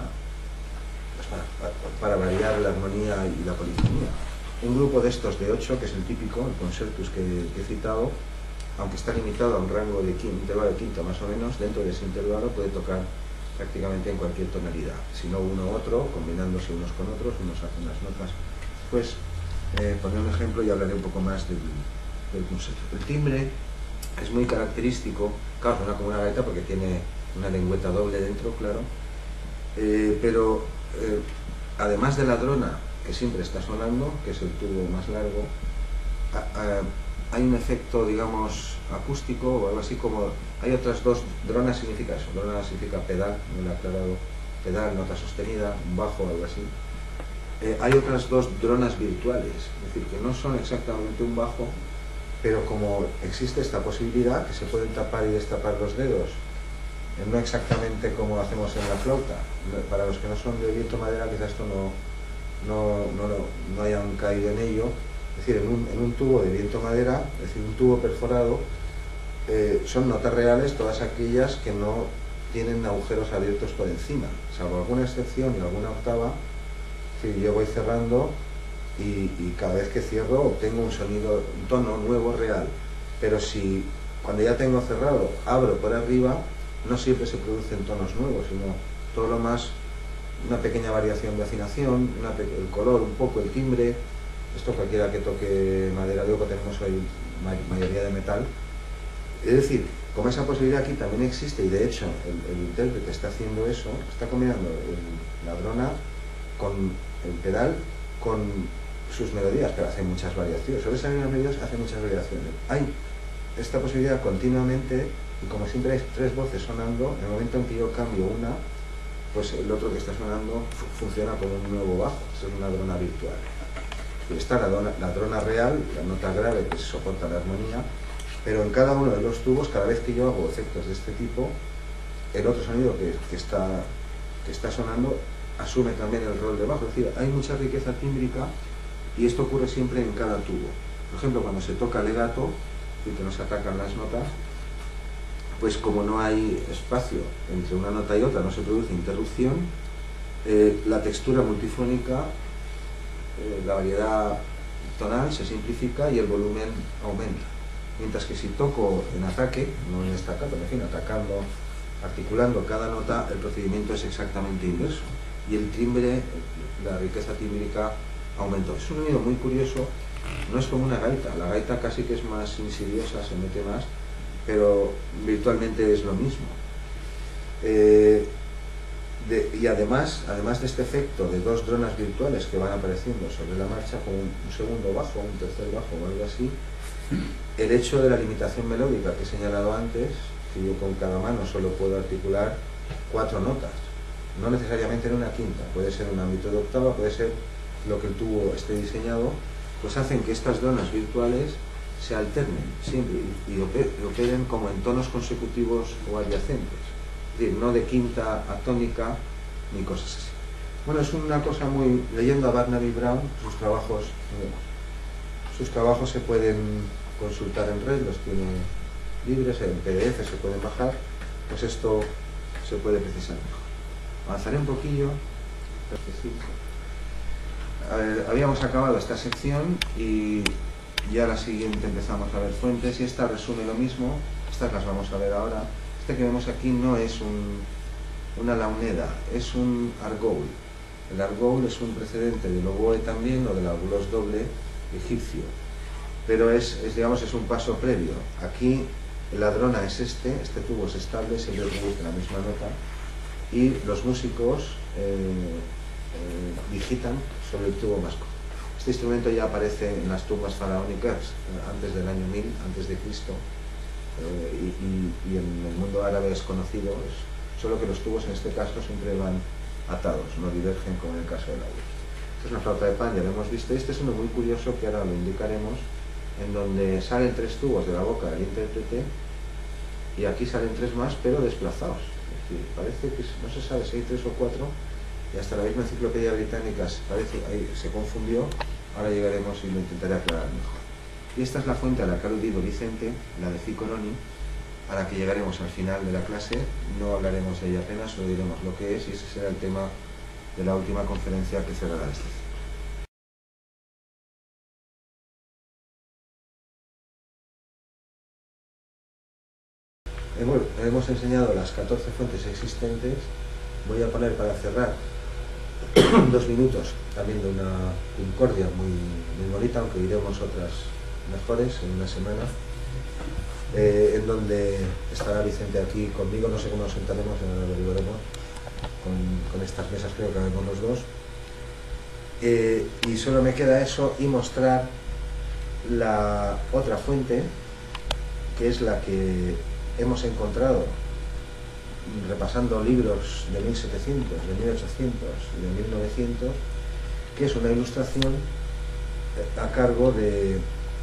variar la armonía y la polifonía. Un grupo de estos de 8, que es el típico, el concertus que he citado, aunque está limitado a un rango de intervalo de quinta más o menos, dentro de ese intervalo puede tocar prácticamente en cualquier tonalidad, si no uno u otro, combinándose unos con otros, unos hacen las notas. después poner un ejemplo y hablaré un poco más del concepto. El timbre es muy característico, claro, suena como una gaita porque tiene una lengüeta doble dentro, claro, pero además de la drona, que siempre está sonando, que es el tubo más largo, hay un efecto, digamos, acústico o algo así como... Hay otras dos, drona significa eso, drona significa pedal, no lo he aclarado, pedal, nota sostenida, un bajo, algo así. Hay otras dos dronas virtuales, es decir, que no son exactamente un bajo, pero como existe esta posibilidad, que se pueden tapar y destapar los dedos, no exactamente como hacemos en la flauta. Para los que no son de viento madera, quizás esto no hayan caído en ello. Es decir, en un tubo de viento madera, es decir, un tubo perforado, son notas reales todas aquellas que no tienen agujeros abiertos por encima, salvo alguna excepción y alguna octava. Es decir, yo voy cerrando y cada vez que cierro obtengo un sonido, un tono nuevo real, pero si cuando ya tengo cerrado abro por arriba, no siempre se producen tonos nuevos, sino todo lo más una pequeña variación de afinación, el color, un poco el timbre. Esto cualquiera que toque madera, luego tenemos hoy mayoría de metal. Es decir, como esa posibilidad aquí también existe, y de hecho el intérprete está haciendo eso, está combinando la drona con el pedal, con sus melodías, pero hace muchas variaciones. Sobre esas mismas melodías hace muchas variaciones. Hay esta posibilidad continuamente, y como siempre hay tres voces sonando, en el momento en que yo cambio una, pues el otro que está sonando funciona como un nuevo bajo. Eso es una drona virtual. Y está la drona real, la nota grave que soporta la armonía, pero en cada uno de los tubos, cada vez que yo hago efectos de este tipo, el otro sonido que está sonando asume también el rol de bajo. Es decir, hay mucha riqueza tímbrica y esto ocurre siempre en cada tubo. Por ejemplo, cuando se toca legato, y que no se atacan las notas, pues como no hay espacio entre una nota y otra, no se produce interrupción, la textura multifónica, la variedad tonal se simplifica y el volumen aumenta. Mientras que si toco en ataque, no en staccato, en fin, atacando, articulando cada nota, el procedimiento es exactamente inverso. Y el timbre, la riqueza tímbrica aumentó. Es un sonido muy curioso, no es como una gaita, la gaita casi que es más insidiosa, se mete más, pero virtualmente es lo mismo. Y además de este efecto de dos dronas virtuales que van apareciendo sobre la marcha, con un segundo bajo, un tercer bajo o algo así, el hecho de la limitación melódica que he señalado antes, que yo con cada mano solo puedo articular 4 notas, no necesariamente en una quinta, puede ser un ámbito de octava, puede ser lo que el tubo esté diseñado, pues hacen que estas dronas virtuales se alternen siempre y operen como en tonos consecutivos o adyacentes, es decir, no de quinta a tónica ni cosas así. Bueno, es una cosa muy... Leyendo a Barnaby Brown, sus trabajos se pueden consultar en red, los tiene libres, en PDF se pueden bajar, pues esto se puede precisar mejor. Avanzaré un poquillo. A ver, habíamos acabado esta sección y ya la siguiente empezamos a ver fuentes y esta resume lo mismo. Estas las vamos a ver ahora. Este que vemos aquí no es una launeda, es un argoul. El argoul es un precedente del oboe también, o del arbulos doble egipcio, pero digamos, es un paso previo. Aquí la drona es este tubo es estable, siempre produce la misma nota y los músicos digitan sobre el tubo más corto. Este instrumento ya aparece en las tumbas faraónicas antes del año 1000 antes de Cristo, y en el mundo árabe es conocido, solo que los tubos en este caso siempre van atados, no divergen como en el caso del audio. Esta es una flauta de pan, ya lo hemos visto. Este es uno muy curioso que ahora lo indicaremos, en donde salen 3 tubos de la boca del intérprete y aquí salen 3 más, pero desplazados. Es decir, parece que no se sabe si hay 3 o 4, y hasta la misma enciclopedia británica parece ahí se confundió. Ahora llegaremos y lo intentaré aclarar mejor. Y esta es la fuente a la que ha aludido Vicente, la de Cicoroni, a la que llegaremos al final de la clase. No hablaremos de ella apenas, solo diremos lo que es, y ese será el tema de la última conferencia que cerrará este ciclo. Hemos enseñado las 14 fuentes existentes. Voy a poner para cerrar 2 minutos también de una Concordia muy bonita, aunque iremos otras mejores en una semana, en donde estará Vicente aquí conmigo. No sé cómo nos sentaremos, lo averiguaremos con estas mesas, creo que con los dos. Y solo me queda eso y mostrar la otra fuente, que es la que hemos encontrado repasando libros de 1700, de 1800 y de 1900, que es una ilustración a cargo de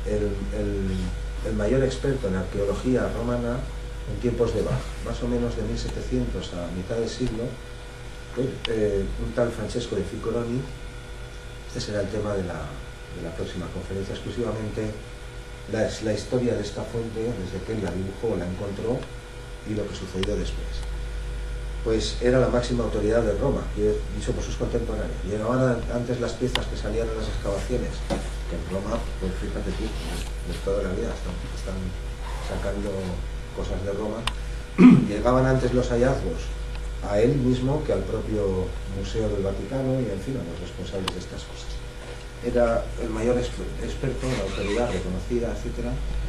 el mayor experto en arqueología romana en tiempos de Bach, más o menos de 1700 a mitad del siglo, un tal Francesco de Ficcoloni. Este será el tema de la próxima conferencia, exclusivamente la historia de esta fuente, desde que él la dibujó, la encontró y lo que sucedió después. Pues era la máxima autoridad de Roma, dicho por sus contemporáneos. Llegaban antes las piezas que salían en las excavaciones, que en Roma, pues fíjate tú, de toda la vida están sacando cosas de Roma. Llegaban antes los hallazgos a él mismo que al propio Museo del Vaticano y, en fin, a los responsables de estas cosas. Era el mayor experto, la autoridad reconocida, etc.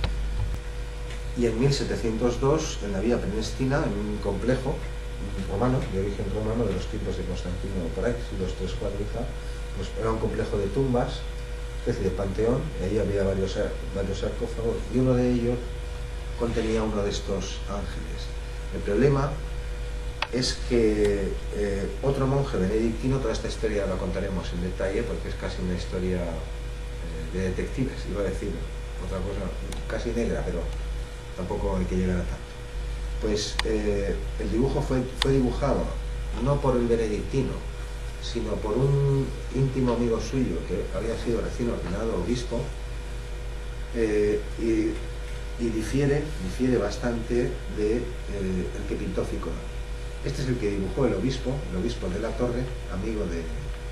Y en 1702, en la Vía Prenestina, en un complejo romano, de origen romano, de los tiempos de Constantino, por ahí, siglos 3-4 quizá, pues era un complejo de tumbas, especie de panteón, y ahí había varios sarcófagos, y uno de ellos contenía uno de estos ángeles. El problema es que otro monje benedictino, toda esta historia la contaremos en detalle, porque es casi una historia de detectives, iba a decir otra cosa casi negra, pero tampoco hay que llegar a tanto. Pues el dibujo fue dibujado no por el benedictino, sino por un íntimo amigo suyo que había sido recién ordenado obispo, y difiere bastante del que pintó Ficcoloni. Este es el que dibujó el obispo de la Torre, amigo de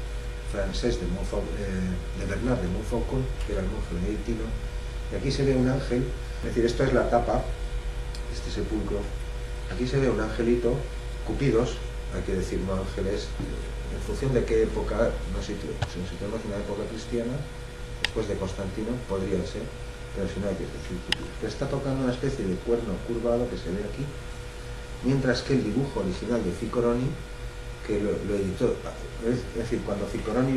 Bernard de Montfaucon, que era el monje benedictino. Y aquí se ve un ángel, es decir, esto es la tapa, este sepulcro. Aquí se ve un angelito, cupidos, hay que decir, no ángeles, en función de qué época nos situemos. Si nos situamos en una época cristiana, después de Constantino, podría ser, pero si no hay que decir cupidos. Pero está tocando una especie de cuerno curvado que se ve aquí, mientras que el dibujo original de Ficcoloni, que lo editó, es decir, cuando Ficcoloni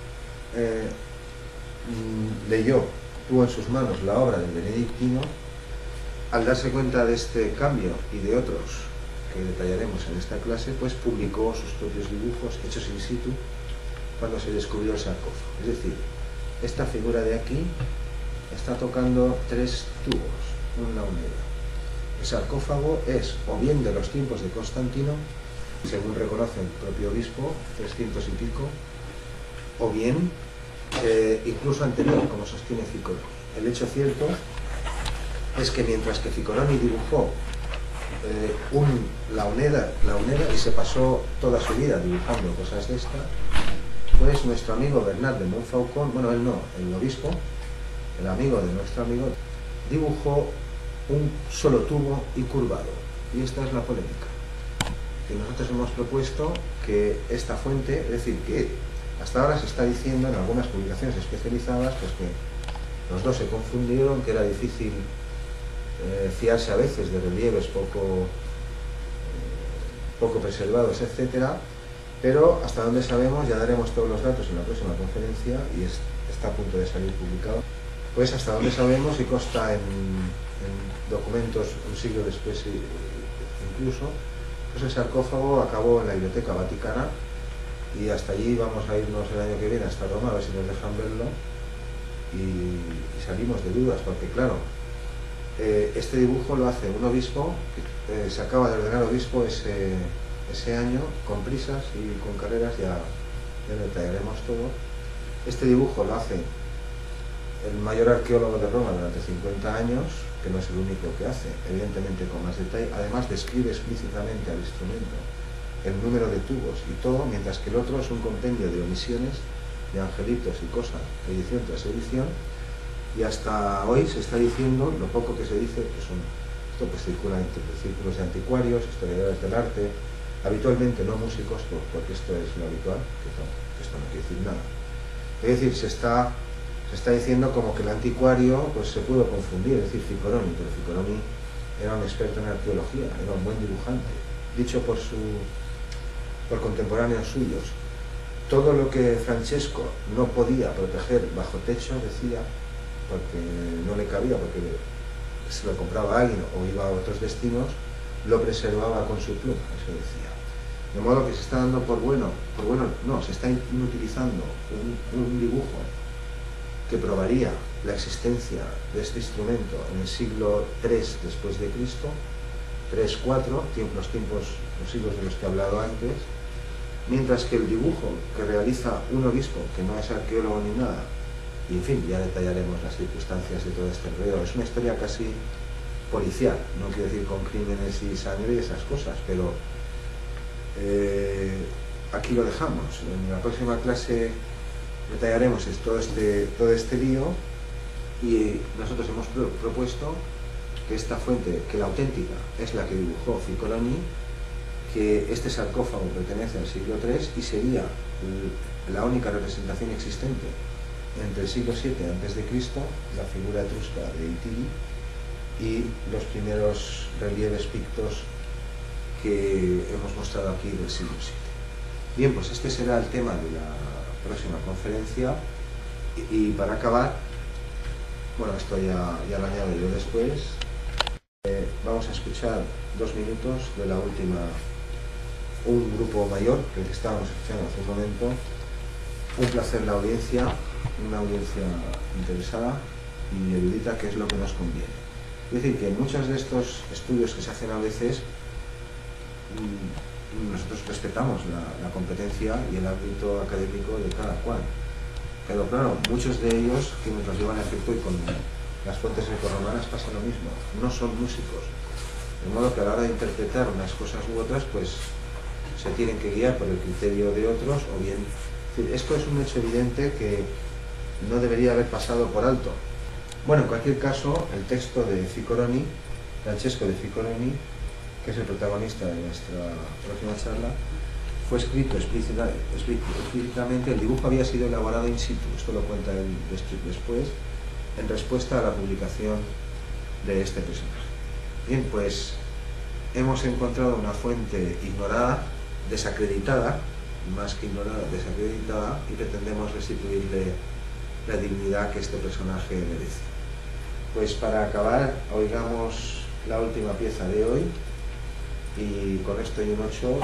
tuvo en sus manos la obra del benedictino, al darse cuenta de este cambio y de otros que detallaremos en esta clase, pues publicó sus propios dibujos hechos in situ cuando se descubrió el sarcófago. Es decir, esta figura de aquí está tocando 3 tubos, un launero. El sarcófago es o bien de los tiempos de Constantino, según reconoce el propio obispo, 300 y pico, o bien incluso anterior, como sostiene Ficcoloni. El hecho cierto es que mientras que Ficcoloni dibujó la uneda y se pasó toda su vida dibujando cosas de esta, pues nuestro amigo Bernard de Montfaucon, bueno, él no, el obispo, el amigo de nuestro amigo, dibujó un solo tubo y curvado. Y esta es la polémica. Que nosotros hemos propuesto que esta fuente, es decir, que hasta ahora se está diciendo en algunas publicaciones especializadas, pues que los dos se confundieron, que era difícil fiarse a veces de relieves poco preservados, etcétera, pero hasta donde sabemos, ya daremos todos los datos en la próxima conferencia y está a punto de salir publicado, pues hasta donde sabemos, y consta en documentos un siglo después incluso, pues el sarcófago acabó en la Biblioteca Vaticana y hasta allí vamos a irnos el año que viene, hasta Roma, a ver si nos dejan verlo, y salimos de dudas, porque claro, este dibujo lo hace un obispo que se acaba de ordenar obispo ese año, con prisas y con carreras, ya detallaremos todo. Este dibujo lo hace el mayor arqueólogo de Roma durante 50 años, que no es el único que hace, evidentemente con más detalle. Además describe explícitamente al instrumento el número de tubos y todo, mientras que el otro es un compendio de omisiones, de angelitos y cosas, edición tras edición. Y hasta hoy se está diciendo lo poco que se dice, que son, esto pues circula entre círculos de anticuarios, historiadores del arte, habitualmente no músicos, porque esto es lo habitual, que esto no quiere decir nada. Es decir, se está diciendo como que el anticuario pues se pudo confundir, es decir, Ficcoloni, pero Ficcoloni era un experto en arqueología, era un buen dibujante, dicho por contemporáneos suyos. Todo lo que Francesco no podía proteger bajo techo, decía, porque no le cabía, porque se lo compraba a alguien o iba a otros destinos, lo preservaba con su pluma, eso decía. De modo que se está dando por bueno, no, se está inutilizando un dibujo que probaría la existencia de este instrumento en el siglo III después de Cristo, 3-4, los siglos de los que he hablado antes, mientras que el dibujo que realiza un obispo, que no es arqueólogo ni nada, y en fin, ya detallaremos las circunstancias de todo este enredo, es una historia casi policial, no quiero decir con crímenes y sangre y esas cosas, pero aquí lo dejamos. En la próxima clase detallaremos todo este lío, y nosotros hemos propuesto que esta fuente, que la auténtica es la que dibujó Ficcoloni, que este sarcófago pertenece al siglo III y sería la única representación existente entre el siglo VII a.C., la figura etrusca de Itili, y los primeros relieves pictos que hemos mostrado aquí del siglo VII. Bien, pues este será el tema de la próxima conferencia, y para acabar, bueno, esto ya lo añado yo después, vamos a escuchar 2 minutos de la última, un grupo mayor que estábamos escuchando hace un momento. Un placer la audiencia, una audiencia interesada y erudita, que es lo que nos conviene. Es decir, que en muchos de estos estudios que se hacen a veces, nosotros respetamos la competencia y el ámbito académico de cada cual, pero claro, muchos de ellos, quienes los llevan a efecto, y con las fuentes grecorromanas pasa lo mismo, no son músicos, de modo que a la hora de interpretar unas cosas u otras, pues se tienen que guiar por el criterio de otros, o bien, es decir, esto es un hecho evidente que no debería haber pasado por alto. Bueno, en cualquier caso, el texto de Ficcoloni, Francesco de Ficcoloni, que es el protagonista de nuestra próxima charla, fue escrito explícitamente. El dibujo había sido elaborado in situ, esto lo cuenta él después, en respuesta a la publicación de este personaje. Bien, pues hemos encontrado una fuente ignorada, desacreditada, más que ignorada, desacreditada, y pretendemos restituirle la dignidad que este personaje merece. Pues para acabar, oigamos la última pieza de hoy, y con esto y un 8...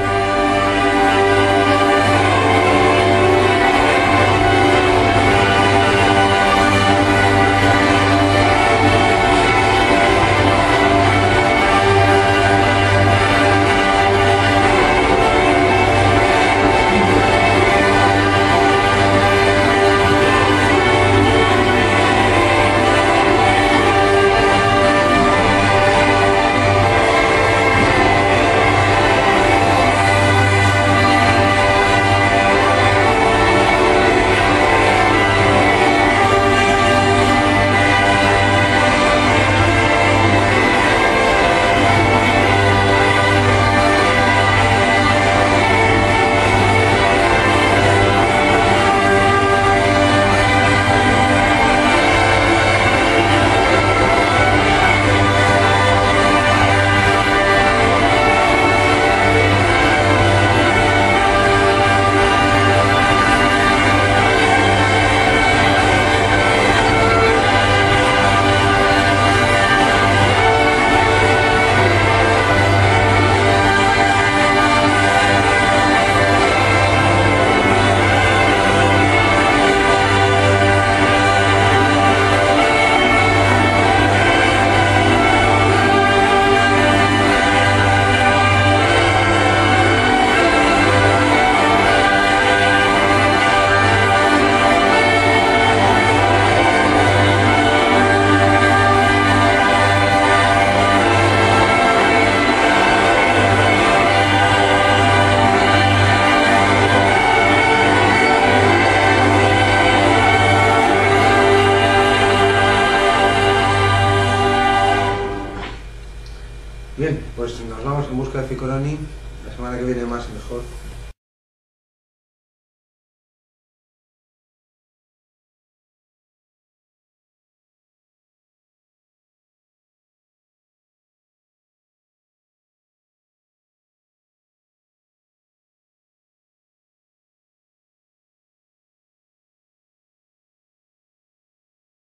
La semana que viene más y mejor.